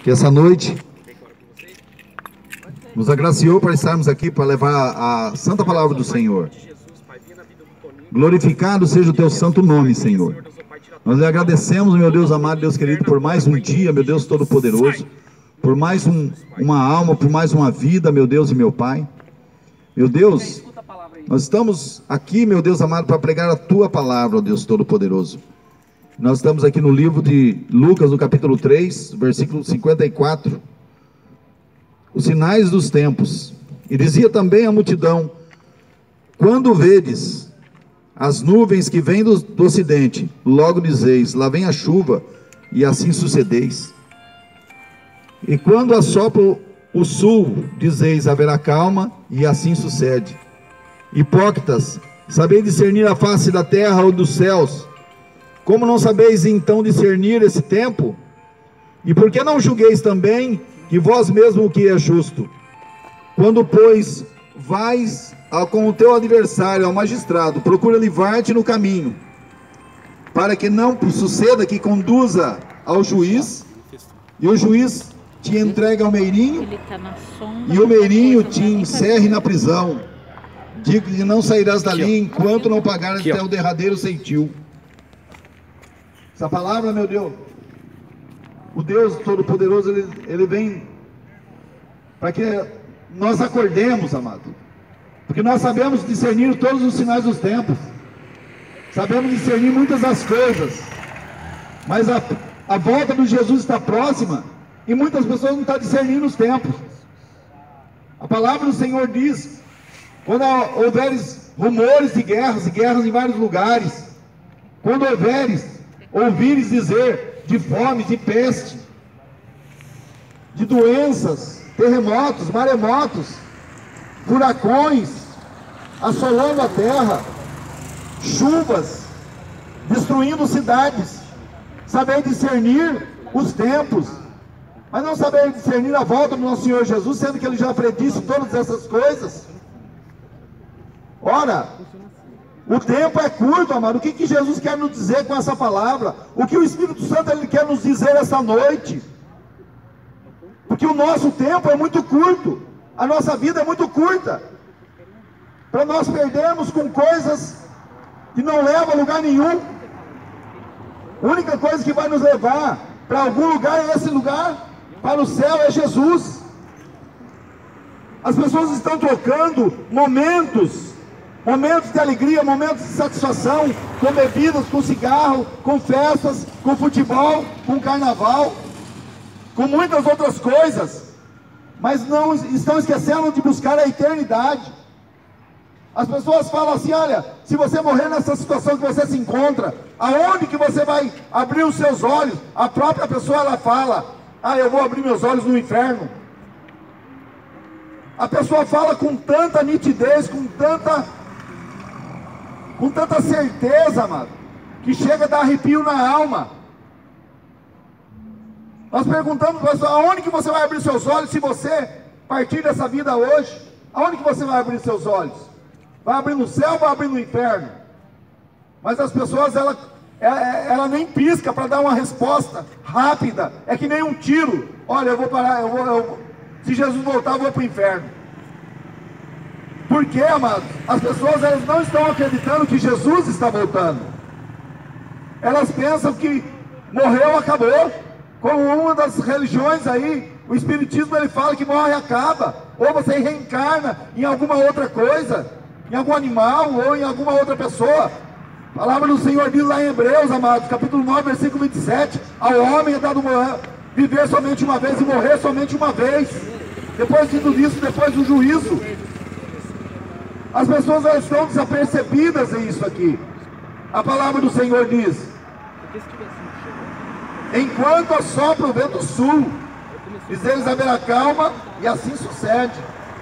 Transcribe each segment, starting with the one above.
que essa noite nos agraciou para estarmos aqui para levar a santa palavra do Senhor. Glorificado seja o teu santo nome, Senhor. Nós lhe agradecemos, meu Deus amado, Deus querido, por mais um dia, meu Deus todo-poderoso, por mais uma alma, por mais uma vida, meu Deus e meu Pai. Meu Deus, nós estamos aqui, meu Deus amado, para pregar a tua palavra, ó Deus todo-poderoso. Nós estamos aqui no livro de Lucas, no capítulo 3, versículo 54. Os sinais dos tempos. E dizia também a multidão: quando vedes as nuvens que vêm do ocidente, logo dizeis, lá vem a chuva, e assim sucedeis. E quando assopra o sul, dizeis, haverá calma, e assim sucede. Hipócritas, sabeis discernir a face da terra ou dos céus, como não sabeis então discernir esse tempo? E por que não julgueis também que vós mesmo o que é justo? Quando, pois, vais com o teu adversário ao magistrado, procura livrar-te no caminho, para que não suceda que conduza ao juiz, e o juiz te entregue ao meirinho, e o meirinho te encerre na prisão. Digo-lhe, não sairás dali enquanto não pagares até o derradeiro ceitil. Essa palavra, meu Deus, o Deus Todo-Poderoso, ele vem para que nós acordemos, amado. Porque nós sabemos discernir todos os sinais dos tempos. Sabemos discernir muitas das coisas. Mas a volta de Jesus está próxima e muitas pessoas não estão discernindo os tempos. A palavra do Senhor diz: quando houveres rumores de guerras, e guerras em vários lugares, quando ouvires dizer de fome, de peste, de doenças, terremotos, maremotos, furacões assolando a terra, chuvas destruindo cidades, saber discernir os tempos, mas não saber discernir a volta do nosso Senhor Jesus, sendo que Ele já predisse todas essas coisas. Ora, o tempo é curto, amado. O que Jesus quer nos dizer com essa palavra? O que o Espírito Santo ele quer nos dizer essa noite? Porque o nosso tempo é muito curto, a nossa vida é muito curta, para nós perdermos com coisas que não levam a lugar nenhum. A única coisa que vai nos levar para algum lugar, e esse lugar, para o céu, é Jesus. As pessoas estão trocando momentos de alegria, momentos de satisfação, com bebidas, com cigarro, com festas, com futebol, com carnaval, com muitas outras coisas, mas não estão esquecendo de buscar a eternidade. As pessoas falam assim: olha, se você morrer nessa situação que você se encontra, aonde que você vai abrir os seus olhos? A própria pessoa ela fala: ah, eu vou abrir meus olhos no inferno. A pessoa fala com tanta nitidez, com tanta certeza, amado, que chega a dar arrepio na alma. Nós perguntamos para a pessoa: aonde que você vai abrir seus olhos se você partir dessa vida hoje? Aonde que você vai abrir seus olhos? Vai abrir no céu ou vai abrir no inferno? Mas as pessoas, ela nem pisca para dar uma resposta rápida. É que nem um tiro: olha, eu vou parar, se Jesus voltar eu vou para o inferno. Por quê, amados? As pessoas elas não estão acreditando que Jesus está voltando. Elas pensam que morreu, acabou. Como uma das religiões aí, o Espiritismo, ele fala que morre e acaba. Ou você reencarna em alguma outra coisa, em algum animal ou em alguma outra pessoa. A palavra do Senhor diz lá em Hebreus, amados, capítulo 9, versículo 27, ao homem é dado viver somente uma vez e morrer somente uma vez. Depois de tudo isso, depois do juízo. As pessoas elas estão desapercebidas em isso aqui. A palavra do Senhor diz: enquanto assopra o vento sul, dizeis haverá calma, e assim sucede.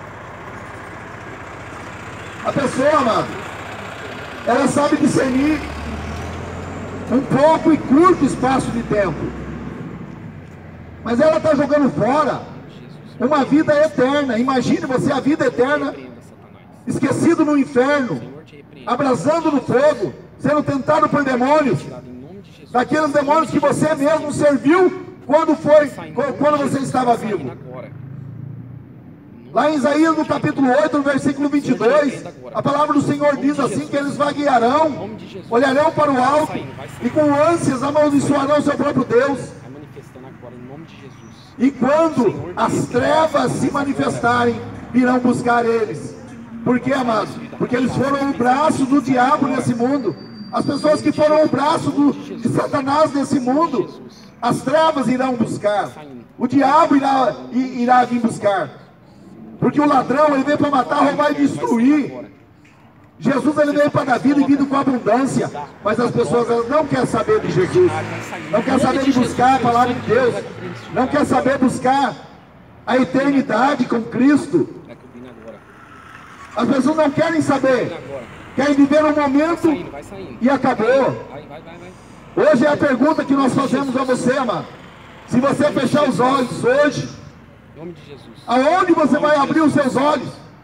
A pessoa, amado, ela sabe discernir um pouco e curto espaço de tempo, mas ela está jogando fora uma vida eterna. Imagine você a vida eterna, esquecido no inferno, abrasando no fogo, sendo tentado por demônios, daqueles demônios que você mesmo serviu Quando você estava vivo? Lá em Isaías, no capítulo 8, no versículo 22, a palavra do Senhor diz assim, que eles vaguearão, olharão para o alto, e com ânsias amaldiçoarão seu próprio Deus. E quando as trevas se manifestarem, virão buscar eles. Por quê, amados? Porque eles foram o braço do diabo nesse mundo. As pessoas que foram o braço de Satanás nesse mundo, as trevas irão buscar. O diabo irá vir buscar. Porque o ladrão, ele veio para matar, roubar e destruir. Jesus, ele veio para dar vida e vida com abundância. Mas as pessoas, elas não querem saber de Jesus. Não querem saber de buscar a palavra de Deus. Não querem saber buscar a eternidade com Cristo. As pessoas não querem saber. Querem viver um momento e acabou. Hoje é a pergunta que nós fazemos a você, amado. Se você fechar os olhos hoje, aonde você vai abrir os seus olhos?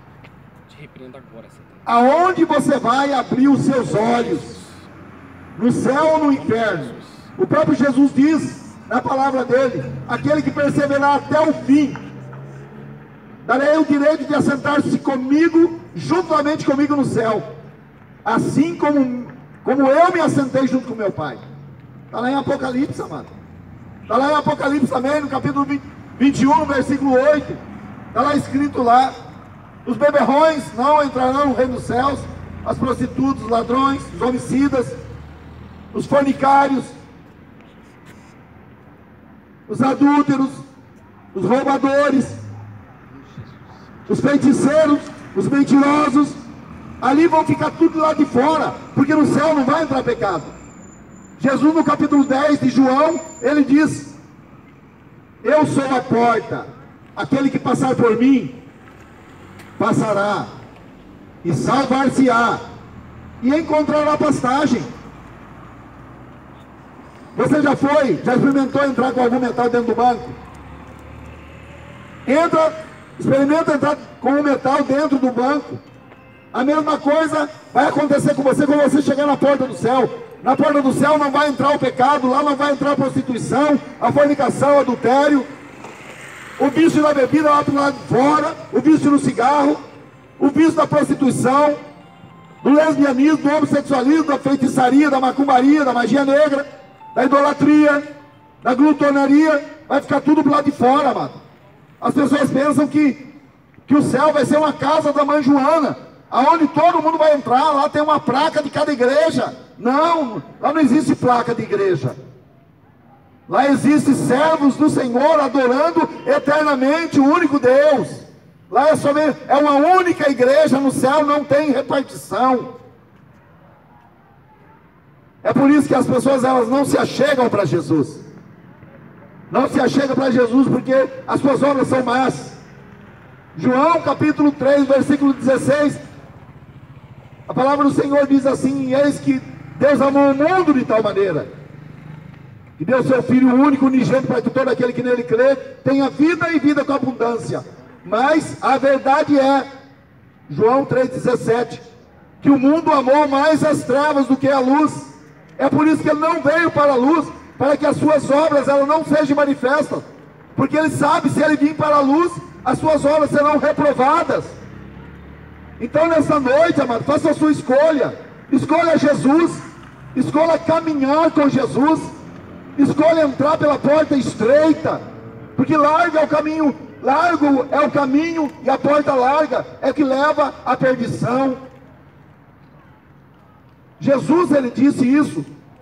Aonde você vai abrir os seus olhos? No céu ou no inferno? O próprio Jesus diz na palavra dele: aquele que perseverar até o fim, darei o direito de assentar-se comigo, juntamente comigo no céu, assim como eu me assentei junto com meu Pai. Está lá em Apocalipse, amado. Está lá em Apocalipse também, no capítulo 21, no versículo 8. Está lá escrito lá: os beberrões não entrarão no reino dos céus, as prostitutas, os ladrões, os homicidas, os fornicários, os adúlteros, os roubadores, os feiticeiros, os mentirosos. Ali vão ficar tudo lá de fora, porque no céu não vai entrar pecado. Jesus, no capítulo 10 de João, ele diz: eu sou a porta, aquele que passar por mim passará e salvar-se-á e encontrará pastagem. Você já experimentou entrar com algum metal dentro do banco? Experimenta entrar com um metal dentro do banco. A mesma coisa vai acontecer com você quando você chegar na porta do céu. Na porta do céu não vai entrar o pecado, lá não vai entrar a prostituição, a fornicação, o adultério, o vício da bebida lá do lado de fora, o vício no cigarro, o vício da prostituição, do lesbianismo, do homossexualismo, da feitiçaria, da macumbaria, da magia negra, da idolatria, da glutonaria. Vai ficar tudo pro lado de fora, amado. As pessoas pensam que o céu vai ser uma casa da mãe Joana, aonde todo mundo vai entrar, lá tem uma placa de cada igreja. Não, lá não existe placa de igreja. Lá existe servos do Senhor adorando eternamente o único Deus. Lá é uma única igreja, no céu não tem repartição. É por isso que as pessoas, elas não se achegam para Jesus. Não se achegam para Jesus porque as suas obras são más. João capítulo 3, versículo 16, a palavra do Senhor diz assim: eis que Deus amou o mundo de tal maneira, que deu seu Filho único, unigênito, para que todo aquele que nele crê tenha vida e vida com abundância. Mas a verdade é, João 3,17, que o mundo amou mais as trevas do que a luz. É por isso que ele não veio para a luz, para que as suas obras elas não sejam manifestas, porque ele sabe, se ele vir para a luz, as suas obras serão reprovadas. Então nessa noite, amado, faça a sua escolha. Escolha Jesus, escolha caminhar com Jesus, escolha entrar pela porta estreita, porque largo é o caminho e a porta larga é que leva à perdição. Jesus, ele disse isso,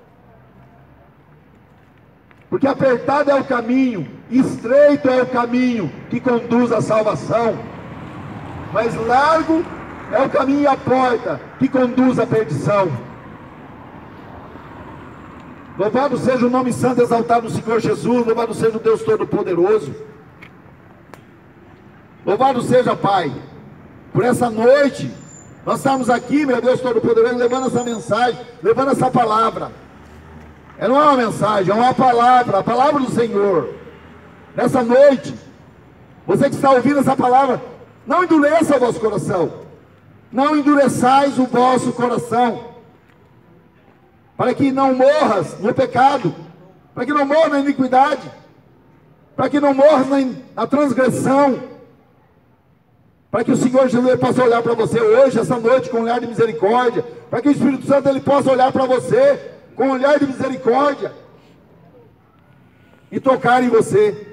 porque apertado é o caminho, estreito é o caminho que conduz à salvação, mas largo é o caminho e a porta que conduz à perdição. Louvado seja o nome santo, exaltado o Senhor Jesus. Louvado seja o Deus Todo-Poderoso. Louvado seja, Pai, por essa noite. Nós estamos aqui, meu Deus Todo-Poderoso, levando essa mensagem, levando essa palavra. Não é uma mensagem, é uma palavra, a palavra do Senhor. Nessa noite, você que está ouvindo essa palavra, não endureça o vosso coração. Não endureçais o vosso coração, para que não morras no pecado, para que não morra na iniquidade. para que não morra na transgressão, para que o Senhor Jesus possa olhar para você hoje, essa noite, com um olhar de misericórdia, para que o Espírito Santo ele possa olhar para você com um olhar de misericórdia e tocar em você.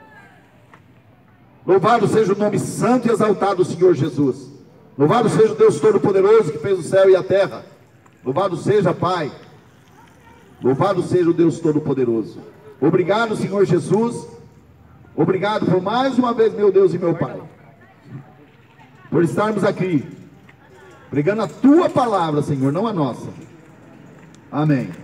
Louvado seja o nome santo e exaltado do Senhor Jesus. Louvado seja o Deus Todo-Poderoso que fez o céu e a terra. Louvado seja, Pai. Louvado seja o Deus Todo-Poderoso. Obrigado, Senhor Jesus. Obrigado por mais uma vez, meu Deus e meu Pai, por estarmos aqui pregando a Tua palavra, Senhor, não a nossa. Amém.